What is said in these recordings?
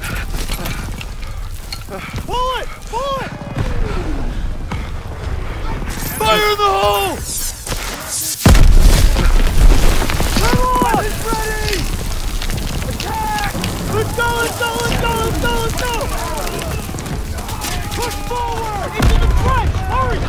Pull it! Pull it! Fire in the hole! Come on! It's ready! Attack! Let's go! Let's go! Let's go! Let's go! Let's go! Push forward! Into the trench! Hurry!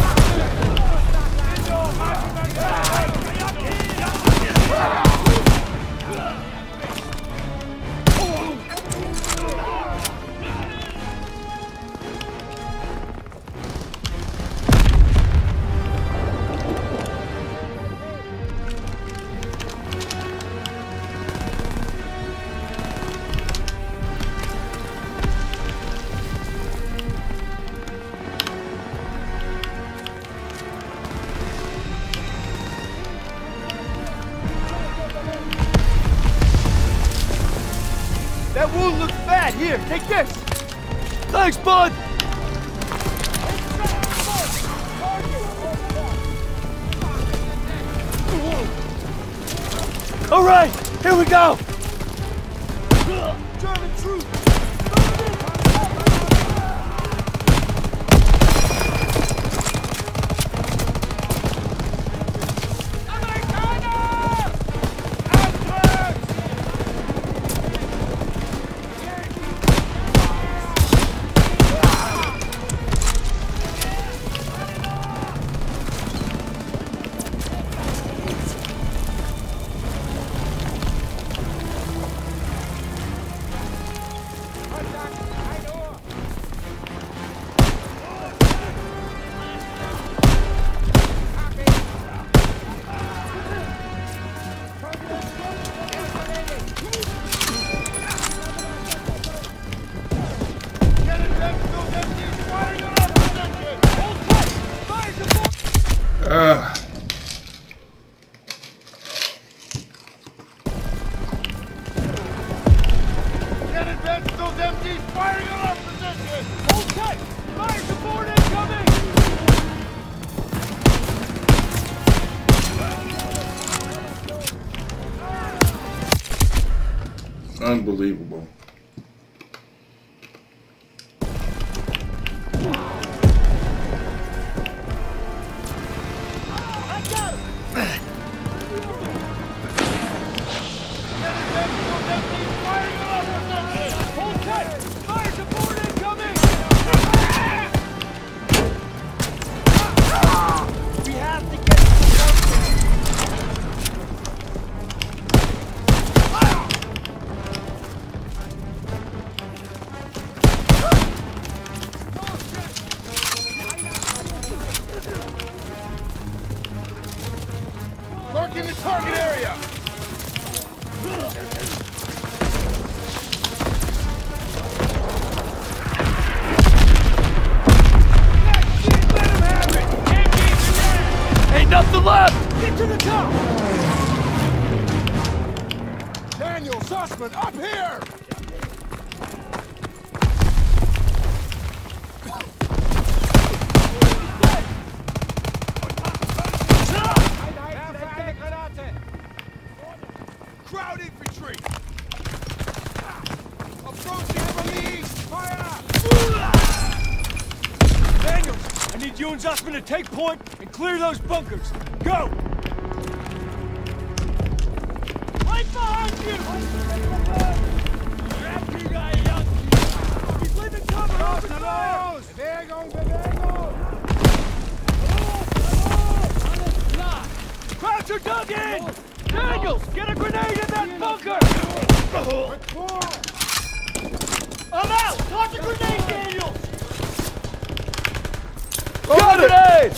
That wound looks bad. Here, take this. Thanks, bud. All right, here we go. German troops. Unbelievable. In the target area! Let him have it! Ain't nothing left! Get to the top! Daniel Sussman, up here! Crowd infantry! Approaching from the east! Fire! Daniels, I need you and Zussman to take point and clear those bunkers. Go! Right behind you! He's leaving cover open fire! Crowds are dug in! Daniels, get a grenade in that bunker! I'm out! Toss a grenade, Daniels! Got it!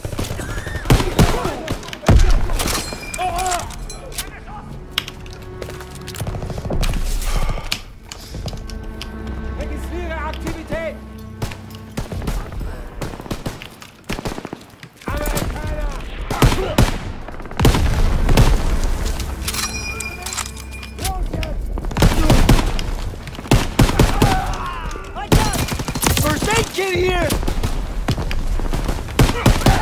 Registriere Aktivität! First aid kit here!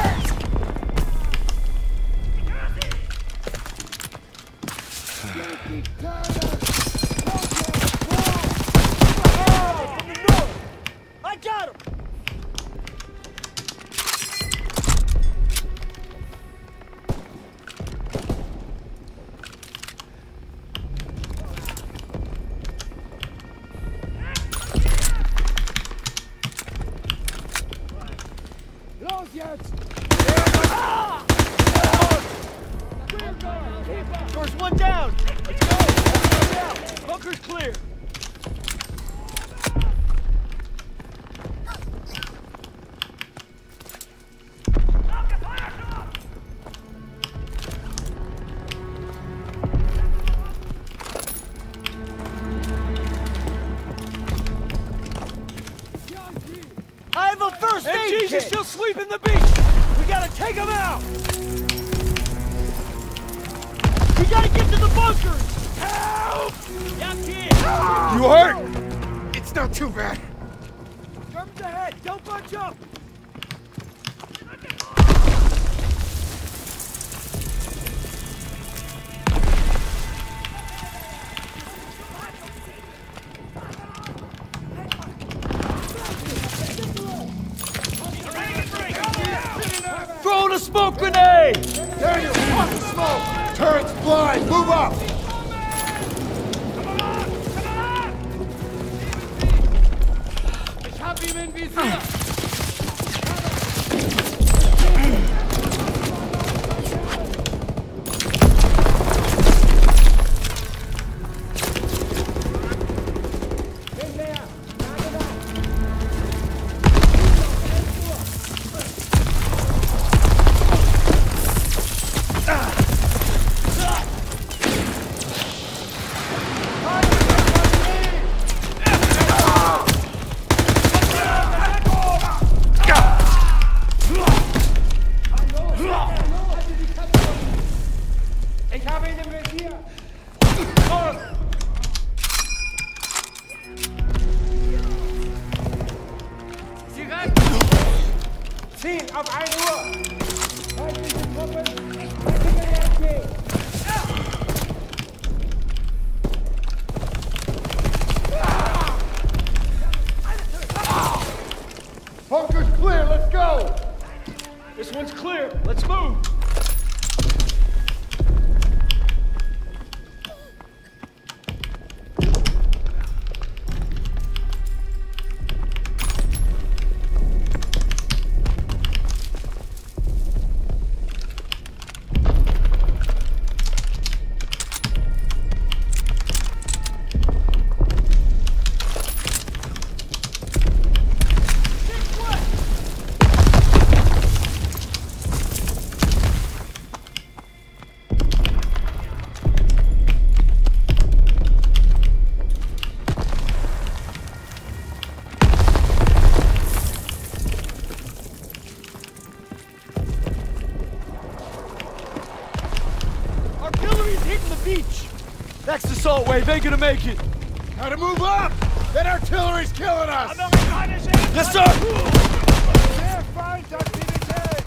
These are still sweeping the beach! We gotta take them out! We gotta get to the bunkers! Help! You hurt? It's not too bad. Germans ahead! Don't bunch up! Throw the smoke grenade! Daniel, watch the smoke! Turret's blind! Move up! Ich hab ihn im Visier! Auf 1 Uhr! Feindliche Truppen! Bunker's clear, let's go! This one's clear. Let's move. Beach! Next assault wave ain't gonna make it! Gotta move up! That artillery's killing us! Yes, sir! Sehr Feindaktivität!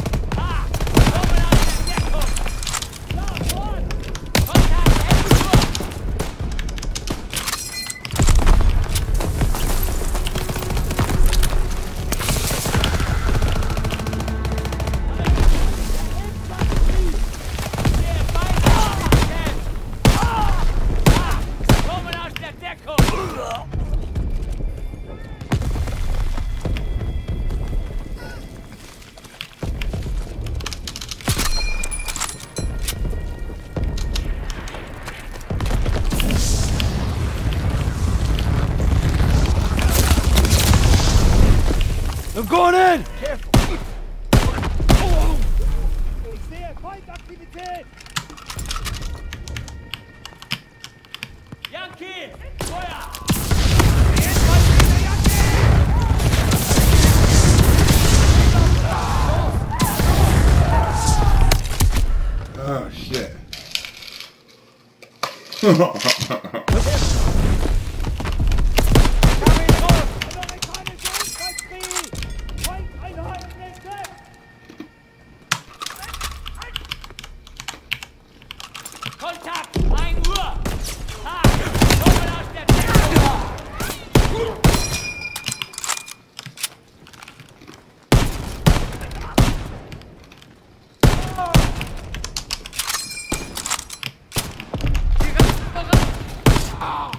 I'm going in! Careful! Ich sehe Feindaktivität! Yankee! Feuer! Oh, shit. Kontakt! 1 Uhr! Ha! Kommen aus der Deckung! Die Reste bereit!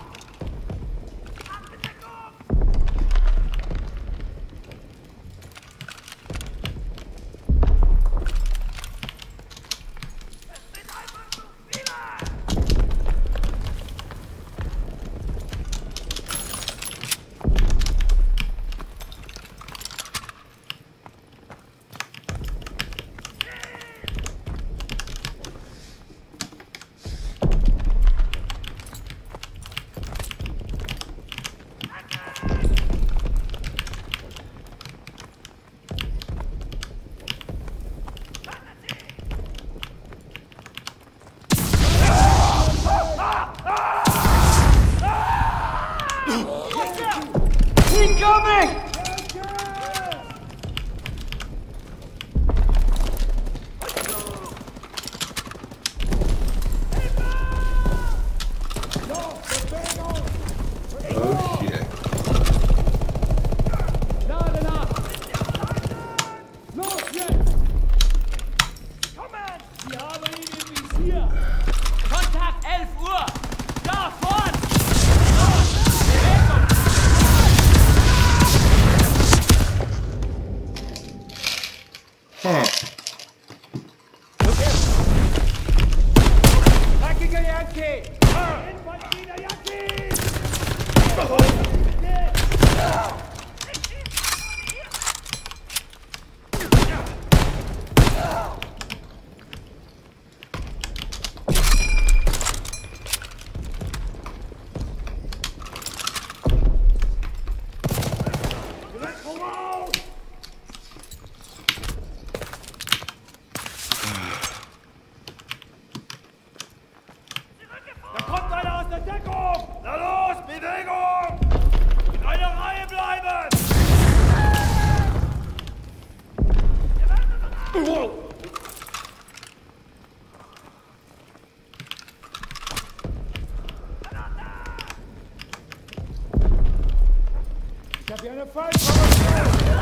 Identify target!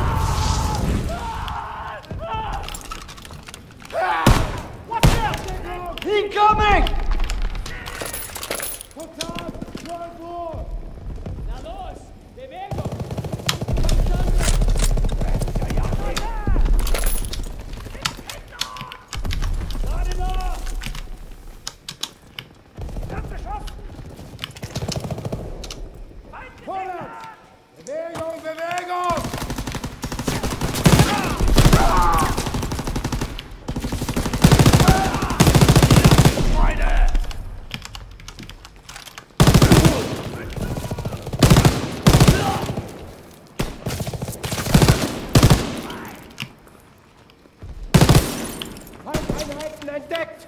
Watch out! Incoming! What's on? Third floor! Na los! Bewegung! Gerade noch! Vorwärts! Bewegung, Bewegung! Feindeinheiten entdeckt!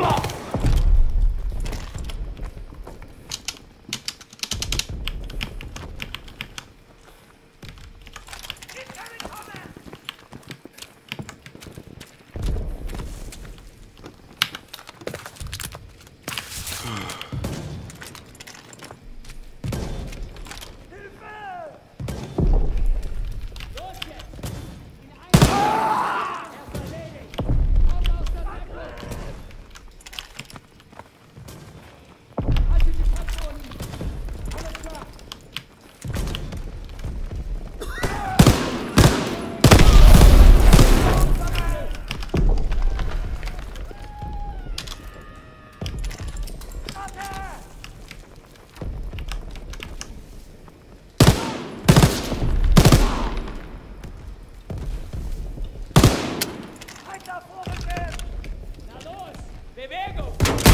Na los! Bewegung!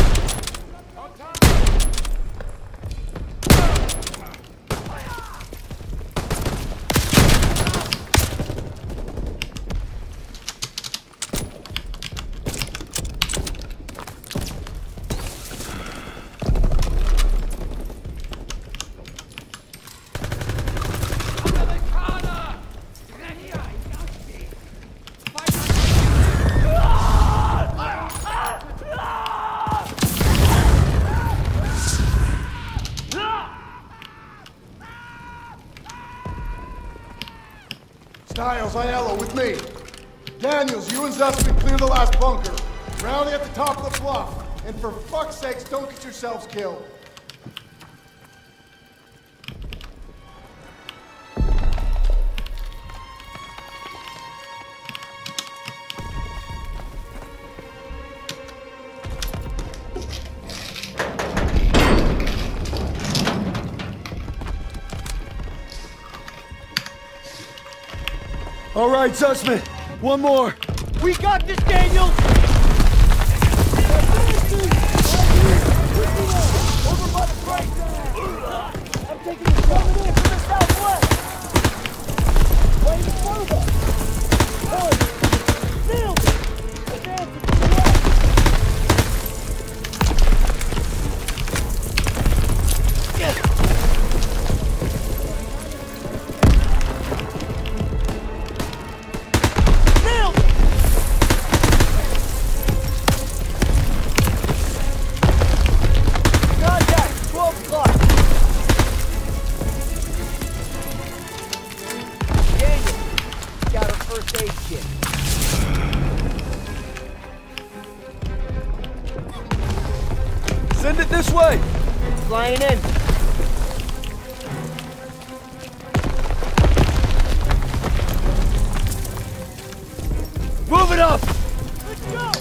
Stiles, Aiello, with me. Daniels, you and Zussman clear the last bunker. Rally at the top of the bluff. And for fuck's sakes, don't get yourselves killed. All right, Zussman. One more. We got this, Daniels! Over by the breakdown! I'm taking the coming in from the southwest! Way further! Field! Advancing to the west! Field! Contact! 12 o'clock! Daniel, got a first aid kit. Send it this way. Flying in. Move it up. Let's go!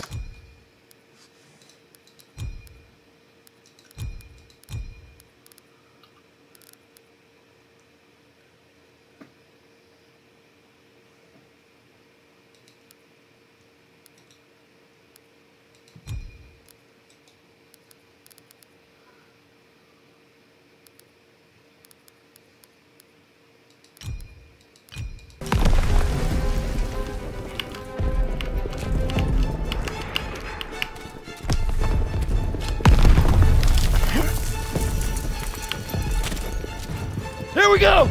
Here we go.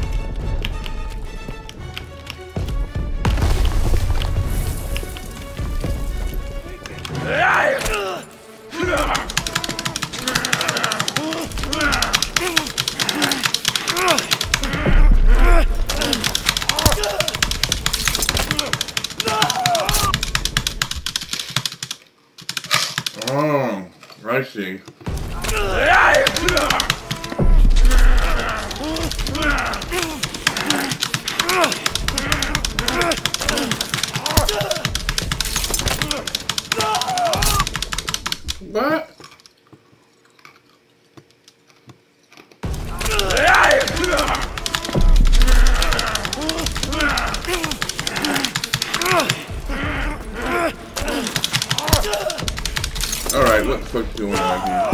crashing. What? Alright, what the fuck's going on here?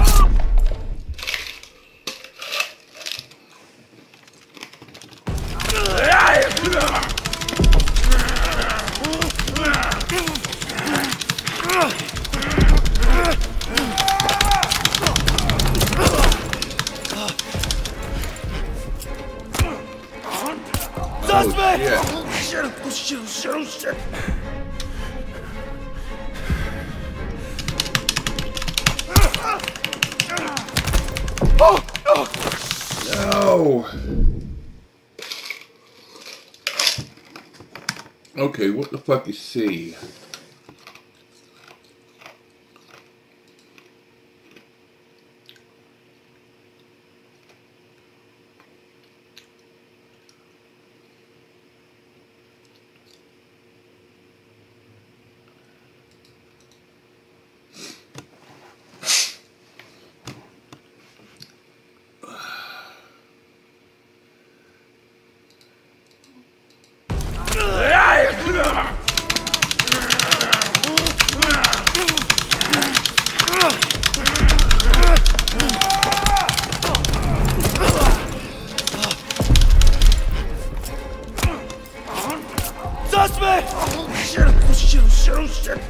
Suspect! Oh shit. No. Okay, what the fuck is C? Suspect! Shit.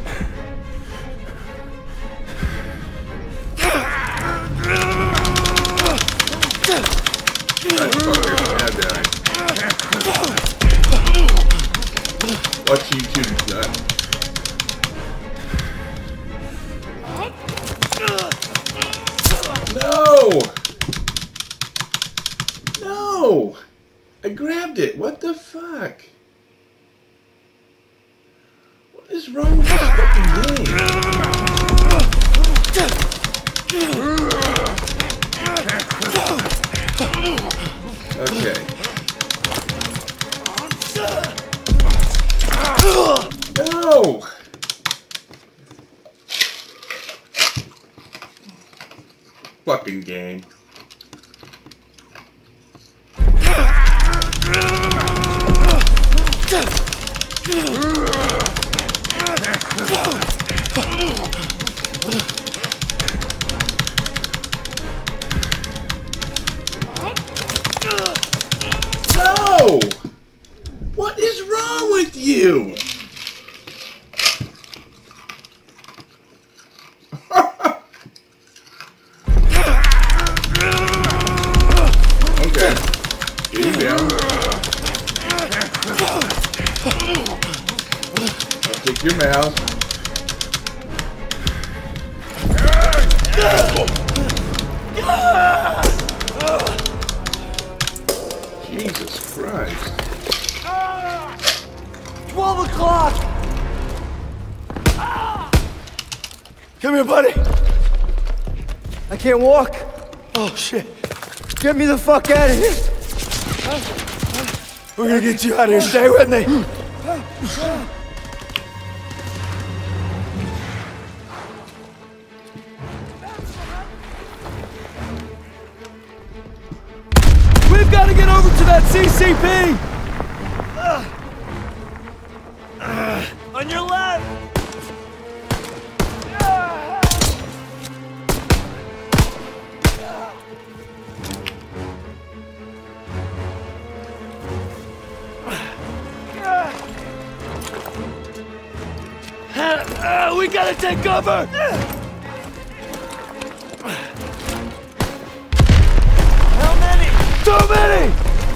Watch you shoot that. No! No! I grabbed it. What the fuck? What is wrong with this fucking game? Okay. No! Fucking game. No! What is wrong with you? Okay. Get him down. I'll take your mouse. Jesus Christ. 12 o'clock! Come here, buddy. I can't walk. Oh, shit. Get me the fuck out of here. We're gonna get you out of here. Stay with me. We've got to get over to that CCP! On your left! We gotta take cover! How many? Too many!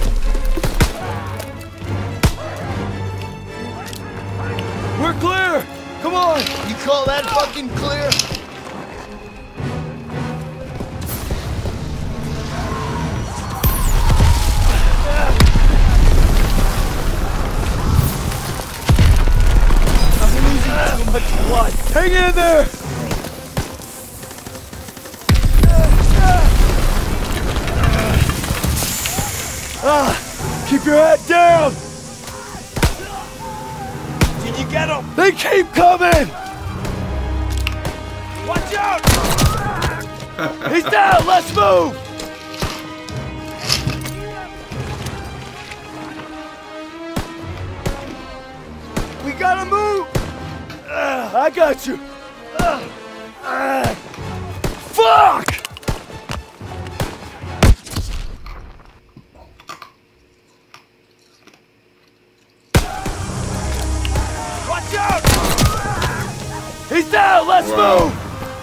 We're clear! Come on! You call that fucking clear? I'm losing too much blood. Hang in there! Keep your head down! Did you get him? They keep coming! Watch out! He's down! Let's move! We gotta move! I got you! Fuck! Watch out! He's down! Let's move!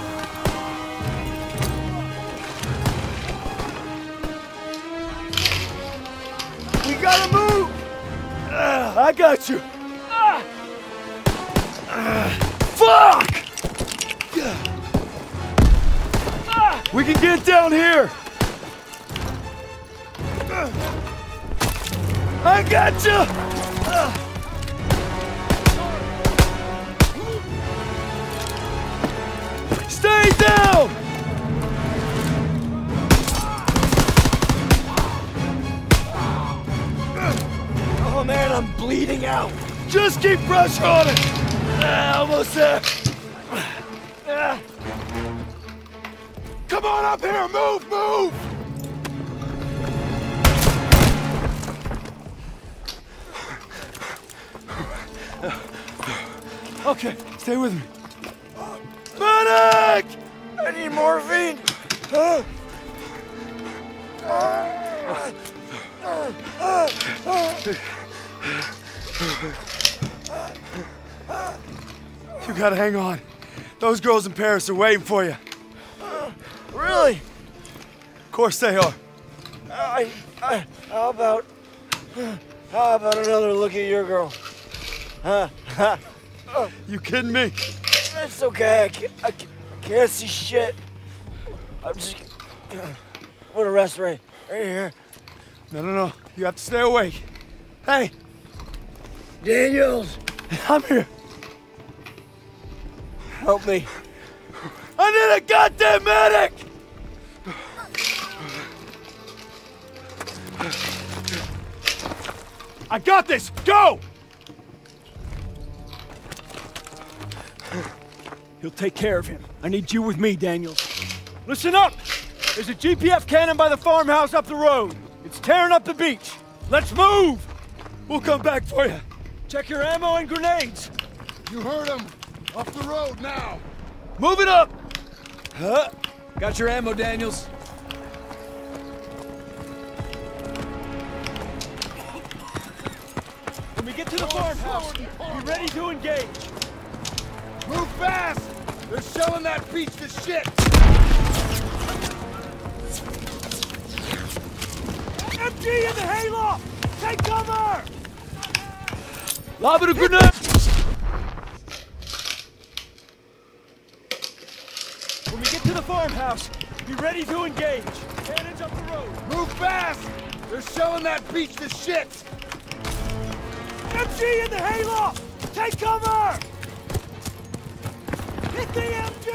We gotta move! I got you! Fuck! We can get down here! I got you! Stay down! Oh man, I'm bleeding out. Just keep pressure on it! Almost there! Come on up here! Move! Move! Okay, stay with me. Medic! I need morphine. You gotta hang on. Those girls in Paris are waiting for you. Really? Of course they are. How about another look at your girl? You kidding me? It's okay. I can't see shit. I'm just gonna rest right here. No. You have to stay awake. Hey, Daniels, I'm here. help me. I need a goddamn medic! I got this! Go! He'll take care of him. I need you with me, Daniels. Listen up! There's a GPF cannon by the farmhouse up the road. It's tearing up the beach. Let's move! We'll come back for you. Check your ammo and grenades. You heard him. Up the road now. Move it up! Got your ammo, Daniels. When we get to the farmhouse, be ready to engage. Move fast! They're shelling that beach to shit! MG in the hayloft! Take cover! Lob it a grenade! When we get to the farmhouse, be ready to engage. Cannons up the road. Move fast! They're shelling that beach to shit! MG in the hayloft! Take cover! Hit the MG!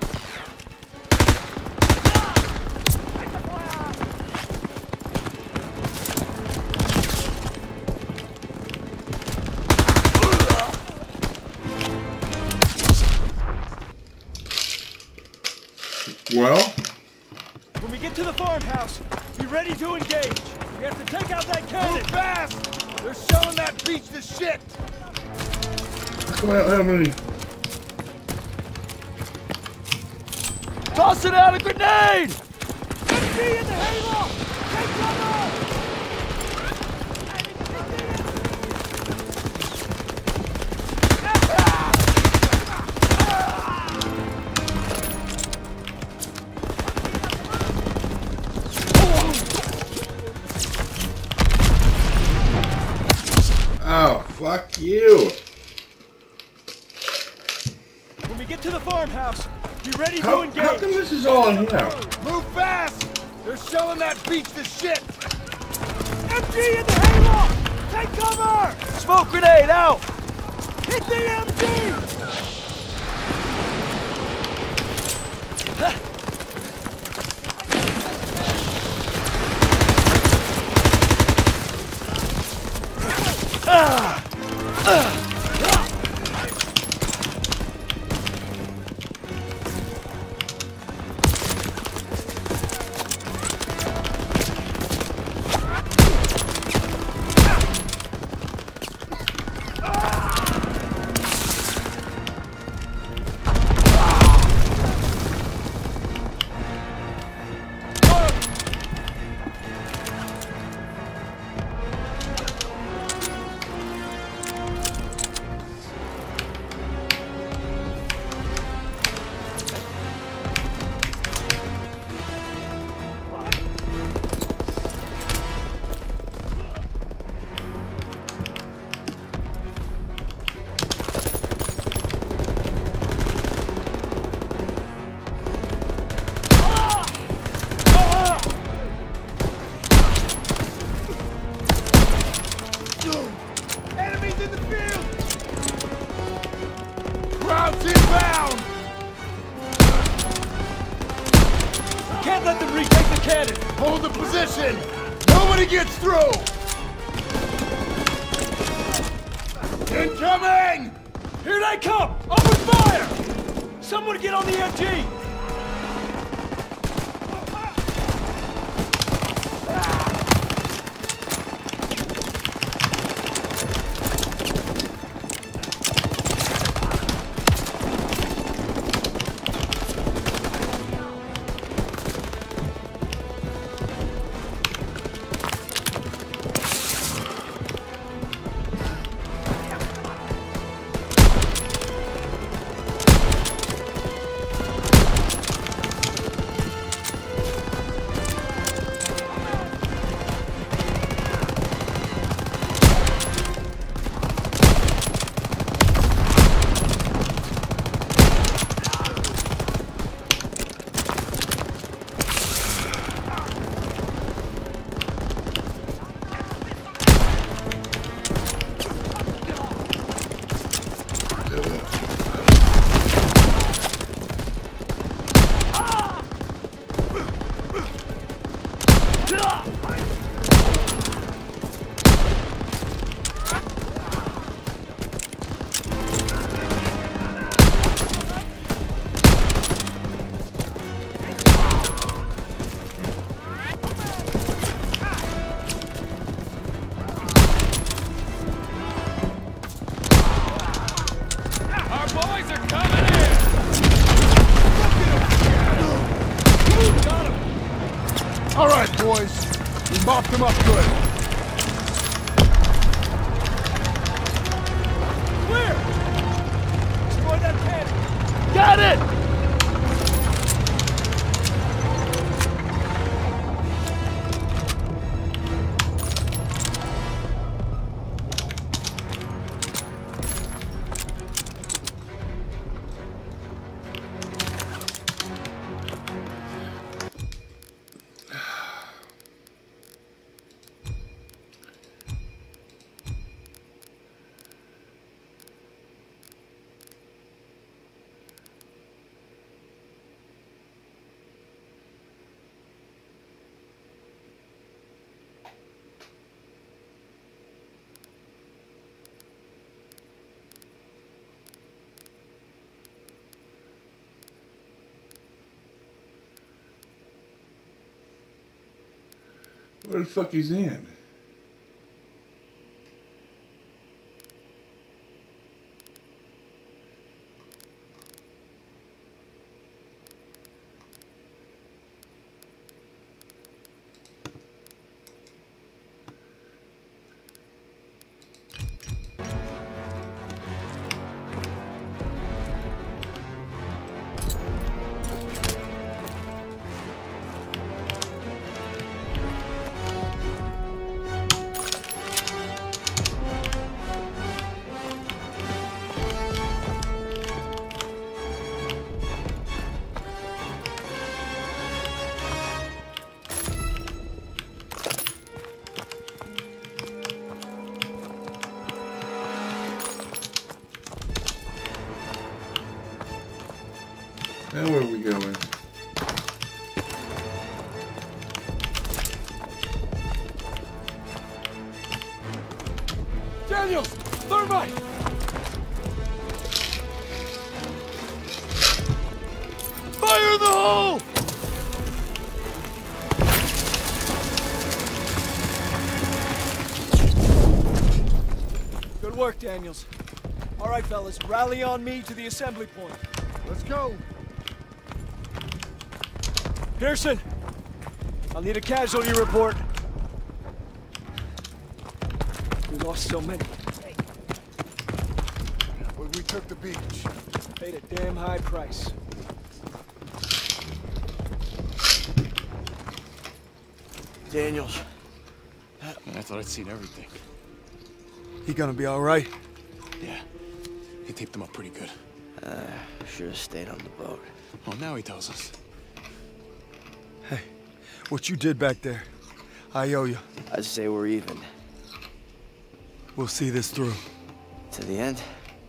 Well, When we get to the farmhouse, be ready to engage. We have to take out that cannon. Move fast! They're shelling that beach to shit! come on, how many? Toss it out a grenade! MG in the hayloft! Take cover! Oh, fuck you. When we get to the farmhouse, be ready to How engage. come this is all in here? Move fast! They're shelling that beach to shit! MG in the hayloft! Take cover! Smoke grenade out! Hit the MG! Nobody gets through! Incoming! Here they come! Open fire! Someone get on the MG! All right, boys. We mopped them up good. Clear! Destroy that cannon! Got it! Where the fuck is in? Now where are we going? Daniels! Thermite! Fire in the hole! Good work, Daniels. All right, fellas, rally on me to the assembly point. Let's go. Pearson, I'll need a casualty report. We lost so many. But we took the beach. Paid a damn high price. Daniels. I thought I'd seen everything. He gonna be all right? Yeah. He taped them up pretty good. Should have stayed on the boat. Well, now he tells us. Hey, what you did back there, I owe you. I'd say we're even. We'll see this through. To the end?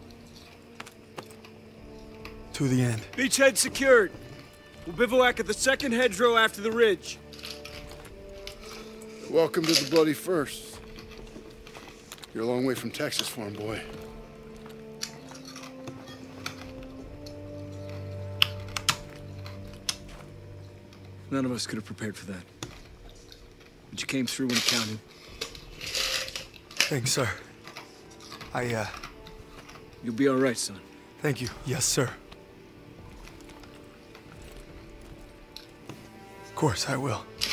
To the end. Beachhead secured. We'll bivouac at the second hedgerow after the ridge. Welcome to the bloody first. You're a long way from Texas, farm boy. None of us could have prepared for that. But you came through when it counted. Thanks, sir. You'll be all right, son. Thank you. Yes, sir. Of course, I will.